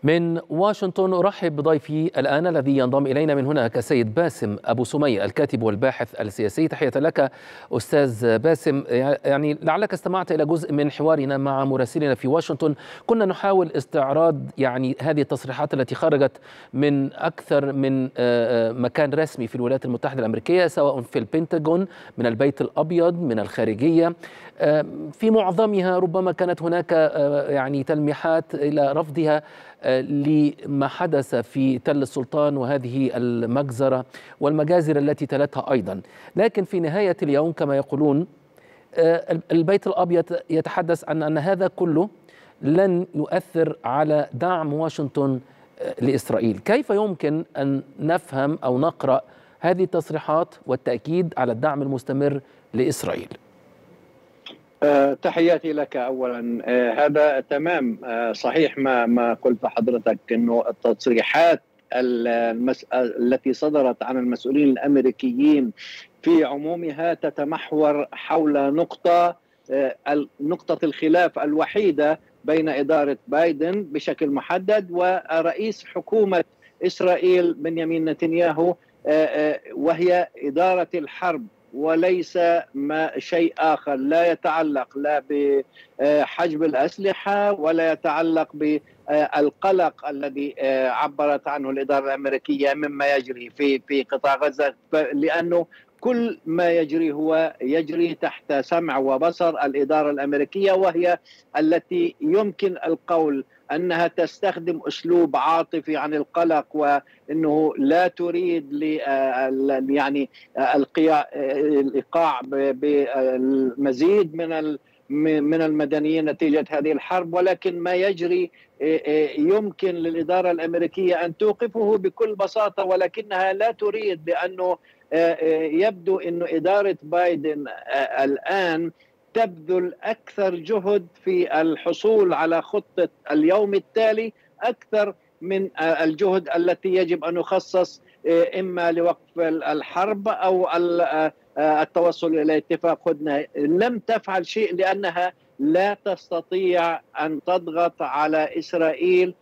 من واشنطن أرحب بضيفي الآن الذي ينضم إلينا من هناك السيد باسم أبو سمية، الكاتب والباحث السياسي. تحية لك أستاذ باسم. يعني لعلك استمعت إلى جزء من حوارنا مع مراسلنا في واشنطن. كنا نحاول استعراض يعني هذه التصريحات التي خرجت من أكثر من مكان رسمي في الولايات المتحدة الأمريكية، سواء في البنتاغون، من البيت الأبيض، من الخارجية. في معظمها ربما كانت هناك يعني تلميحات إلى رفضها لما حدث في تل السلطان وهذه المجزرة والمجازر التي تلتها أيضا. لكن في نهاية اليوم كما يقولون البيت الأبيض يتحدث عن أن هذا كله لن يؤثر على دعم واشنطن لإسرائيل. كيف يمكن أن نفهم أو نقرأ هذه التصريحات والتأكيد على الدعم المستمر لإسرائيل؟ تحياتي لك أولا. هذا تمام، صحيح ما قلت حضرتك، أنه التصريحات التي صدرت عن المسؤولين الأمريكيين في عمومها تتمحور حول نقطة الخلاف الوحيدة بين إدارة بايدن بشكل محدد ورئيس حكومة إسرائيل بنيامين نتنياهو، وهي إدارة الحرب وليس شيء آخر. لا يتعلق لا بحجب الأسلحة ولا يتعلق بالقلق الذي عبرت عنه الإدارة الأمريكية مما يجري في قطاع غزة، لأنه كل ما يجري هو يجري تحت سمع وبصر الإدارة الأمريكية، وهي التي يمكن القول أنها تستخدم أسلوب عاطفي عن القلق، وأنه لا تريد يعني الإيقاع بالمزيد من المدنيين نتيجة هذه الحرب. ولكن ما يجري يمكن للإدارة الأمريكية أن توقفه بكل بساطة، ولكنها لا تريد، لأنه يبدو أن إدارة بايدن الآن تبذل أكثر جهد في الحصول على خطة اليوم التالي أكثر من الجهد التي يجب أن يخصص إما لوقف الحرب أو التوصل إلى اتفاق هدنة. لم تفعل شيء لأنها لا تستطيع أن تضغط على إسرائيل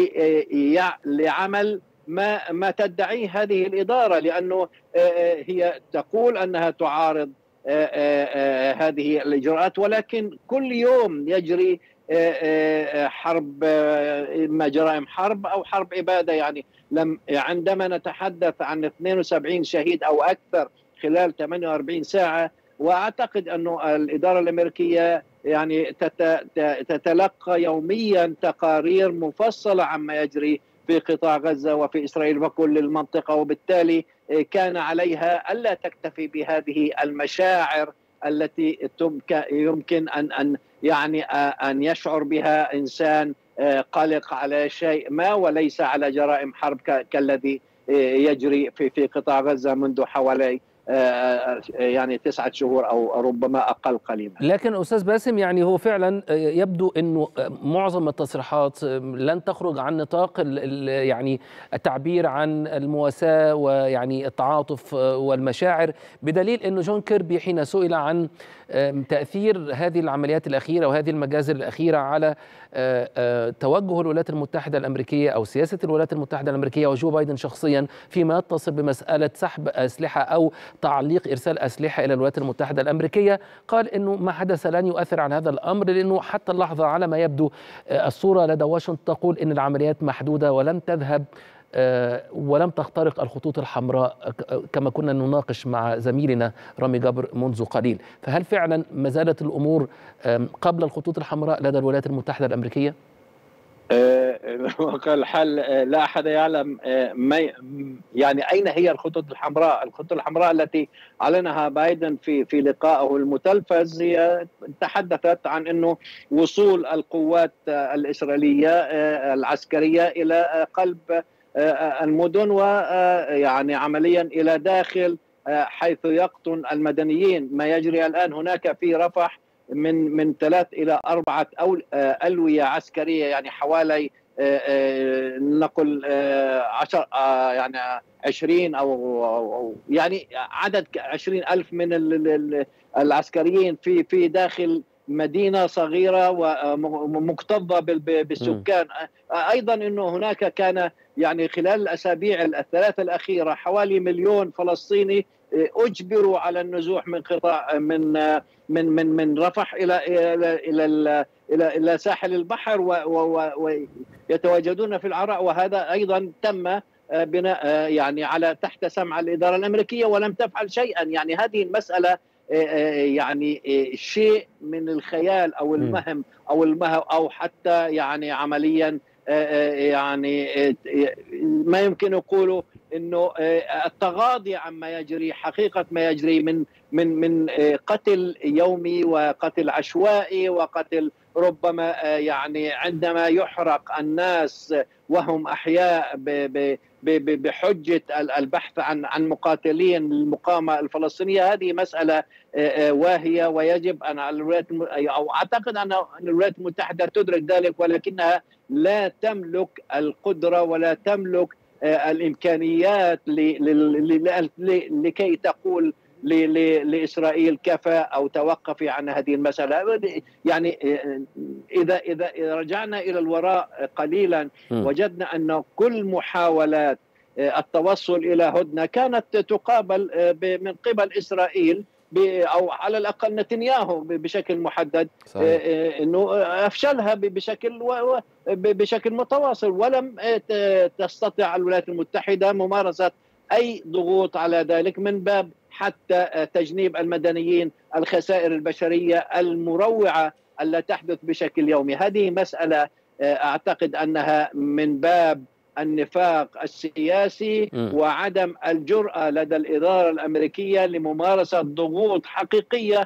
لعمل ما تدعيه هذه الإدارة، لأنه هي تقول أنها تعارض هذه الإجراءات، ولكن كل يوم يجري حرب، إما جرائم حرب أو حرب إبادة. يعني عندما نتحدث عن 72 شهيد أو أكثر خلال 48 ساعة، وأعتقد أن الإدارة الأمريكية يعني تتلقى يوميا تقارير مفصلة عما يجري في قطاع غزة وفي إسرائيل وكل المنطقة، وبالتالي كان عليها ألا تكتفي بهذه المشاعر التي يمكن أن يشعر بها إنسان قلق على شيء ما، وليس على جرائم حرب كالذي يجري في قطاع غزة منذ حوالي يعني 9 شهور أو ربما أقل قليلا. لكن أستاذ باسم، يعني هو فعلا يبدو أنه معظم التصريحات لن تخرج عن نطاق يعني التعبير عن المواساة ويعني التعاطف والمشاعر، بدليل أنه جون كيربي حين سئل عن تأثير هذه العمليات الأخيرة وهذه المجازر الأخيرة على توجه الولايات المتحدة الأمريكية أو سياسة الولايات المتحدة الأمريكية وجو بايدن شخصيا فيما يتصل بمسألة سحب أسلحة أو تعليق إرسال أسلحة إلى الولايات المتحدة الأمريكية، قال إنه ما حدث لن يؤثر عن هذا الأمر، لأنه حتى اللحظة على ما يبدو الصورة لدى واشنطن تقول إن العمليات محدودة ولم تذهب ولم تخترق الخطوط الحمراء كما كنا نناقش مع زميلنا رامي جابر منذ قليل. فهل فعلا ما زالت الأمور قبل الخطوط الحمراء لدى الولايات المتحدة الأمريكية؟ الحل لا أحد يعلم يعني أين هي الخطوط الحمراء. الخطوط الحمراء التي أعلنها بايدن في لقائه المتلفز هي تحدثت عن أنه وصول القوات الإسرائيلية العسكرية إلى قلب المدن، ويعني عمليا إلى داخل حيث يقطن المدنيين. ما يجري الآن هناك في رفح من 3 إلى 4 ألوية عسكرية، يعني حوالي نقل 10 يعني 20 أو يعني عدد 20,000 من العسكريين في داخل مدينة صغيرة ومكتظة بالسكان. أيضا أنه هناك كان يعني خلال الأسابيع الثلاثة الأخيرة حوالي 1,000,000 فلسطيني أجبروا على النزوح من قطاع من رفح إلى ساحل البحر ويتواجدون في العراء، وهذا أيضا تم بناء يعني على تحت سمع الإدارة الأمريكية ولم تفعل شيئا. يعني هذه المسألة يعني شيء من الخيال أو المهم أو حتى يعني عمليا يعني ما يمكن يقوله انه التغاضي عما يجري، حقيقه ما يجري من قتل يومي وقتل عشوائي وقتل ربما يعني عندما يحرق الناس وهم احياء بحجه البحث عن مقاتلين للمقاومه الفلسطينيه. هذه مساله واهيه، ويجب ان او اعتقد ان الولايات المتحده تدرك ذلك، ولكنها لا تملك القدره ولا تملك الامكانيات لكي تقول لاسرائيل كفى او توقفي عن هذه المساله. يعني اذا رجعنا الى الوراء قليلا وجدنا ان كل محاولات التوصل الى هدنه كانت تقابل من قبل اسرائيل او على الاقل نتنياهو بشكل محدد، انه افشلها بشكل متواصل، ولم تستطع الولايات المتحده ممارسه اي ضغوط على ذلك من باب حتى تجنيب المدنيين الخسائر البشريه المروعه التي تحدث بشكل يومي. هذه مساله اعتقد انها من باب النفاق السياسي وعدم الجرأة لدى الإدارة الأمريكية لممارسة ضغوط حقيقية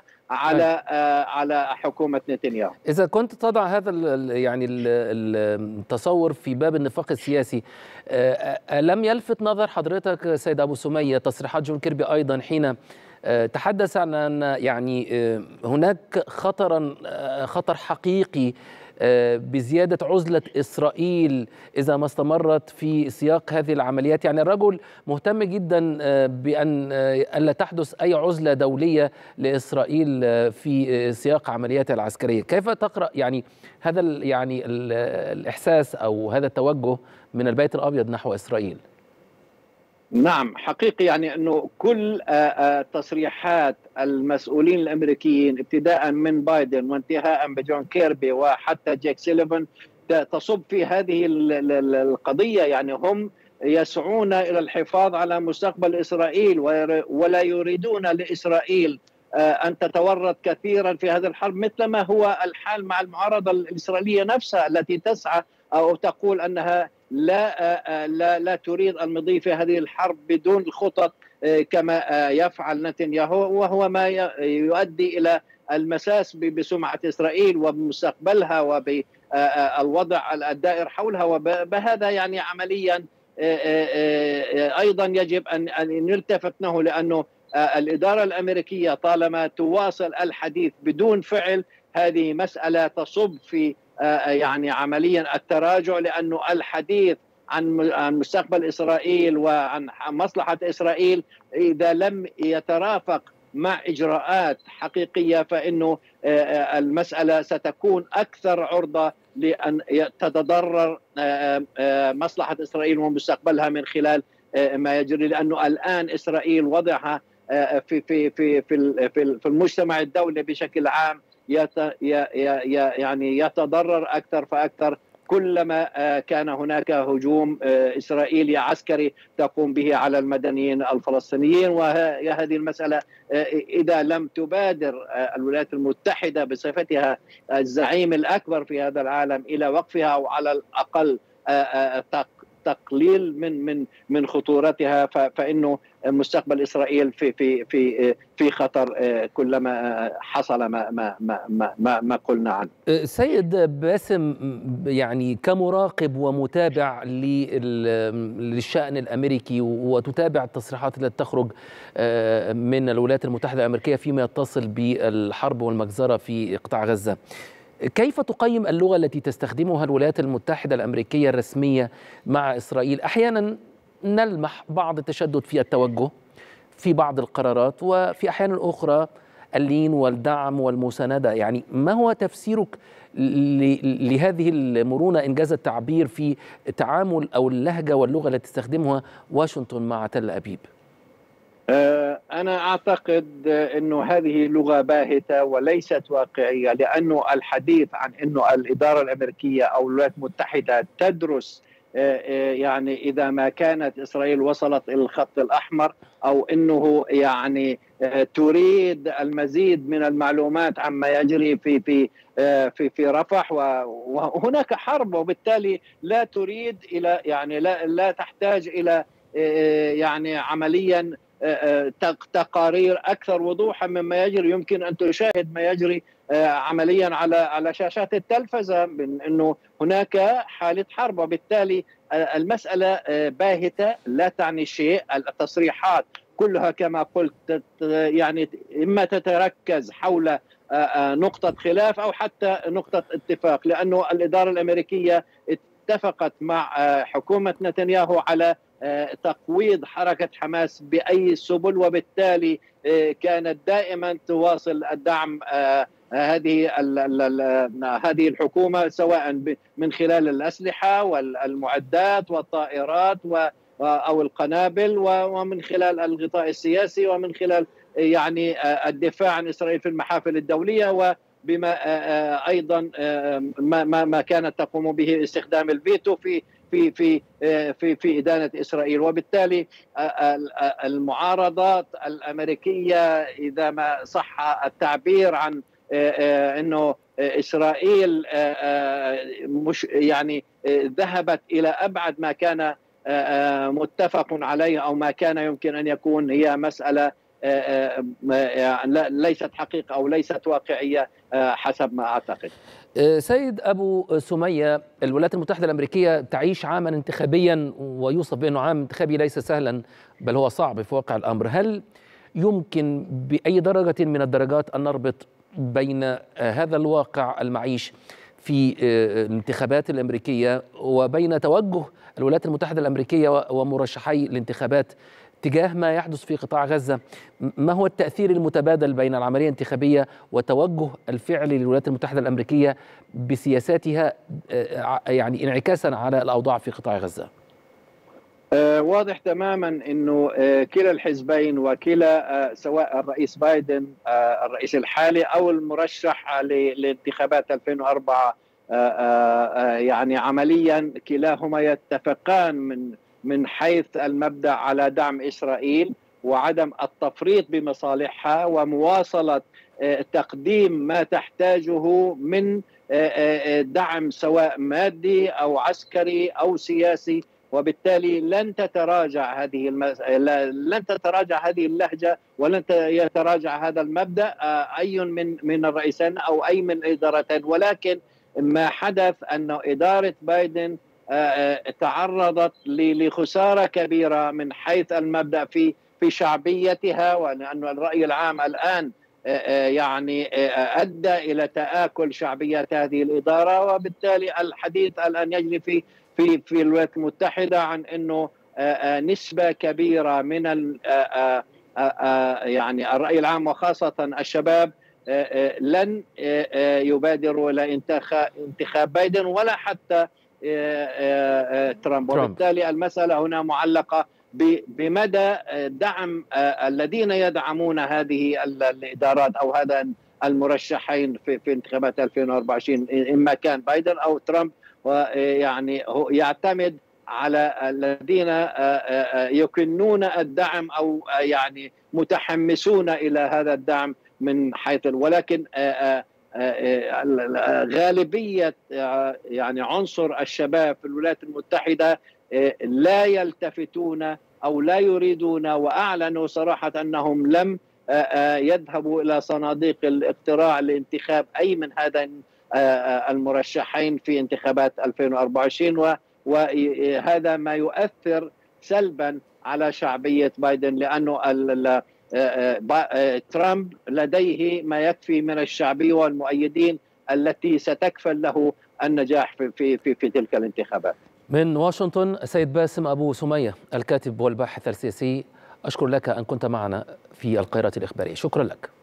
على حكومة نتنياهو. إذا كنت تضع هذا يعني التصور في باب النفاق السياسي، لم يلفت نظر حضرتك سيد أبو سمية تصريحات جون كيربي أيضا حين تحدث عن أن يعني هناك خطر حقيقي بزيادة عزلة إسرائيل إذا ما استمرت في سياق هذه العمليات؟ يعني الرجل مهتم جدا بأن ألا تحدث أي عزلة دولية لإسرائيل في سياق عملياتها العسكرية. كيف تقرأ يعني هذا الإحساس أو هذا التوجه من البيت الأبيض نحو إسرائيل؟ نعم، حقيقي يعني أنه كل تصريحات المسؤولين الأمريكيين ابتداء من بايدن وانتهاء بجون كيربي وحتى جيك سيليفان تصب في هذه القضية. يعني هم يسعون إلى الحفاظ على مستقبل إسرائيل ولا يريدون لإسرائيل أن تتورط كثيرا في هذه الحرب، مثلما هو الحال مع المعارضة الإسرائيلية نفسها التي تسعى أو تقول أنها لا تريد المضي في هذه الحرب بدون الخطط كما يفعل نتنياهو، وهو ما يؤدي إلى المساس بسمعة إسرائيل وبمستقبلها وبالوضع الدائر حولها. وبهذا يعني عمليا أيضا يجب أن نلتفت له، لأنه الإدارة الأمريكية طالما تواصل الحديث بدون فعل، هذه مسألة تصب في يعني عمليا التراجع، لأنه الحديث عن مستقبل إسرائيل وعن مصلحة إسرائيل إذا لم يترافق مع إجراءات حقيقية فإنه المسألة ستكون أكثر عرضة لأن تتضرر مصلحة إسرائيل ومستقبلها من خلال ما يجري، لأنه الآن إسرائيل وضعها في المجتمع الدولي بشكل عام يعني يتضرر أكثر فأكثر كلما كان هناك هجوم إسرائيلي عسكري تقوم به على المدنيين الفلسطينيين. وهذه المسألة إذا لم تبادر الولايات المتحدة بصفتها الزعيم الأكبر في هذا العالم إلى وقفها أو على الأقل تقليل من خطورتها، فإنه مستقبل إسرائيل في خطر كلما حصل ما قلنا عنه. سيد باسم، يعني كمراقب ومتابع للشأن الأمريكي وتتابع التصريحات التي تخرج من الولايات المتحدة الأمريكية فيما يتصل بالحرب والمجزرة في قطاع غزة، كيف تقيم اللغة التي تستخدمها الولايات المتحدة الأمريكية الرسمية مع إسرائيل؟ أحيانا نلمح بعض التشدد في التوجه في بعض القرارات، وفي أحيان أخرى اللين والدعم والمساندة. يعني ما هو تفسيرك لهذه المرونة إنجاز التعبير في التعامل أو اللهجة واللغة التي تستخدمها واشنطن مع تل أبيب؟ أنا أعتقد أنه هذه لغة باهتة وليست واقعية، لأنه الحديث عن أنه الإدارة الأمريكية أو الولايات المتحدة تدرس يعني إذا ما كانت إسرائيل وصلت إلى الخط الأحمر، أو أنه يعني تريد المزيد من المعلومات عما يجري في رفح، وهناك حرب، وبالتالي لا تريد إلى يعني لا تحتاج إلى يعني عمليا تقارير أكثر وضوحا مما يجري. يمكن أن تشاهد ما يجري عمليا على شاشات التلفزة من أنه هناك حالة حرب، وبالتالي المسألة باهتة لا تعني شيء. التصريحات كلها كما قلت يعني إما تتركز حول نقطة خلاف أو حتى نقطة اتفاق، لأنه الإدارة الأمريكية اتفقت مع حكومة نتنياهو على تقويض حركة حماس بأي سبل، وبالتالي كانت دائما تواصل الدعم هذه الحكومة، سواء من خلال الأسلحة والمعدات والطائرات أو القنابل، ومن خلال الغطاء السياسي، ومن خلال يعني الدفاع عن إسرائيل في المحافل الدولية، وبما أيضا ما كانت تقوم به استخدام الفيتو في إدانة إسرائيل. وبالتالي المعارضات الأمريكية، إذا ما صح التعبير عن أنه إسرائيل مش يعني ذهبت إلى أبعد ما كان متفق عليه أو ما كان يمكن أن يكون، هي مسألة ليست حقيقة أو ليست واقعية حسب ما أعتقد. سيد أبو سمية، الولايات المتحدة الأمريكية تعيش عاما انتخابيا، ويوصف بأنه عام انتخابي ليس سهلا بل هو صعب في واقع الأمر. هل يمكن بأي درجة من الدرجات أن نربط بين هذا الواقع المعيش في الانتخابات الأمريكية وبين توجه الولايات المتحدة الأمريكية ومرشحي الانتخابات تجاه ما يحدث في قطاع غزة؟ ما هو التأثير المتبادل بين العملية الانتخابية وتوجه الفعلي للولايات المتحدة الأمريكية بسياساتها يعني انعكاسا على الأوضاع في قطاع غزة؟ واضح تماما أنه كلا الحزبين وكلا سواء الرئيس بايدن الرئيس الحالي أو المرشح لانتخابات 2004 يعني عمليا كلاهما يتفقان من حيث المبدأ على دعم إسرائيل وعدم التفريط بمصالحها ومواصلة تقديم ما تحتاجه من دعم سواء مادي أو عسكري أو سياسي. وبالتالي لن تتراجع هذه اللهجة، ولن يتراجع هذا المبدأ أي من الرئيسين أو أي من الإدارتين. ولكن ما حدث أن إدارة بايدن تعرضت لخسارة كبيرة من حيث المبدأ في شعبيتها، وأن الرأي العام الآن يعني أدى إلى تآكل شعبية هذه الإدارة. وبالتالي الحديث الآن يجري في الولايات المتحدة عن أنه نسبة كبيرة من يعني الرأي العام وخاصة الشباب لن يبادروا إلى انتخاب بايدن ولا حتى ترامب. وبالتالي المسألة هنا معلقة بمدى دعم الذين يدعمون هذه الإدارات أو هذا المرشحين في انتخابات 2024، إما كان بايدن أو ترامب. ويعني هو يعتمد على الذين يكنون الدعم أو يعني متحمسون إلى هذا الدعم من حيث، ولكن غالبية يعني عنصر الشباب في الولايات المتحدة لا يلتفتون أو لا يريدون، وأعلنوا صراحة أنهم لم يذهبوا إلى صناديق الاقتراع لانتخاب أي من هذين المرشحين في انتخابات 2024. وهذا ما يؤثر سلبا على شعبية بايدن، لأنه ترامب لديه ما يكفي من الشعبية والمؤيدين التي ستكفل له النجاح في تلك الانتخابات. من واشنطن السيد باسم أبو سمية، الكاتب والباحث السياسي، أشكر لك أن كنت معنا في القاهرة الإخبارية. شكرا لك.